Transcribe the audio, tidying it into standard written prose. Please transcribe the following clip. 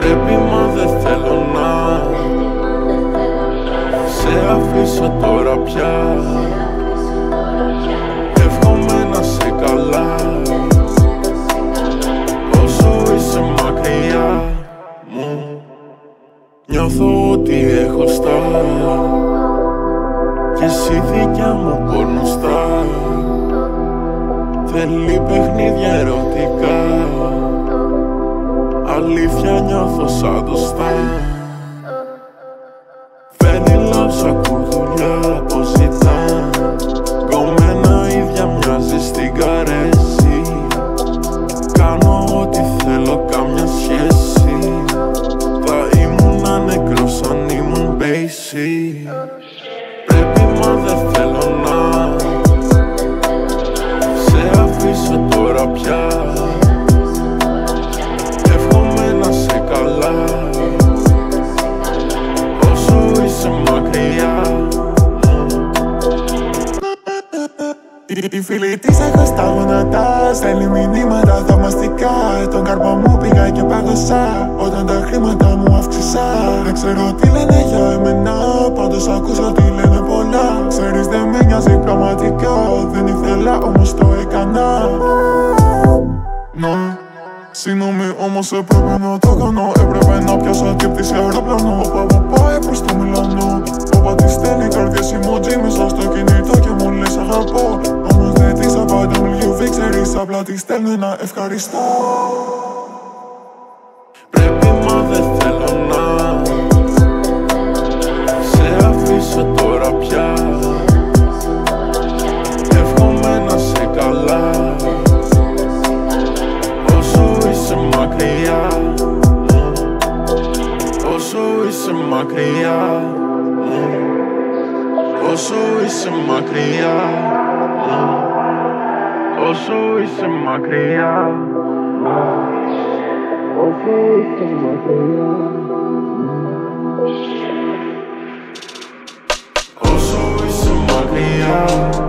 Πρέπει μα δεν θέλω να σε αφήσω τώρα πια. Εύχομαι να σε καλά όσο είσαι μακριά μου. Νιώθω ότι έχω στάρ κι εσύ δικιά μου πορνοστάρ. Θέλει παιχνίδια ερωτικά, αλήθεια νιώθω σαν το στάρ. Φέρνει λάμψα κουρδουλιά πως ζητά, κομμένα ίδια μοιάζει στην καρέση. Κάνω ό,τι θέλω, κάμια σχέση. Θα ήμουν νεκρός αν ήμουν basic. Πρέπει μα δεν θέλω να σε αφήσω τώρα πια. Εύχομαι να σε καλά όσο είσαι μακριά. Η φίλη της έχω στα γόνατα, στέλνει μηνύματα θαυμαστικά. Τον καρπό μου πήγα και πάγωσα όταν τα χρήματα μου αύξησα. Δεν ξέρω τι λένε για εμένα, πάντως άκουσα ότι λένε πολλά. Ξέρεις δεν με νοιάζει πραγματικά, δεν ήθελα όμως το έκανα. Συγγνώμη όμως έπρεπε να το κάνω. Έπρεπε να πιάσω αντίπτυση αεροπλάνο. Ο παπά πάει προς το Μιλάνο. Παπά της στέλνει καρδιές emoji μέσα στο κινητό και μου λες αγαπώ. Όμως δεν της απαντώ WV, ξέρεις απλά της στέλνω ένα ευχαριστώ. Πρέπει μα δεν θέλω να σε αφήσω τώρα πια. Εύχομαι να σε καλά όσο είσαι μακριά, όσο είσαι μακριά, όσο είσαι μακριά, όσο είσαι μακριά, όσο είσαι μακριά, όσο είσαι μακριά.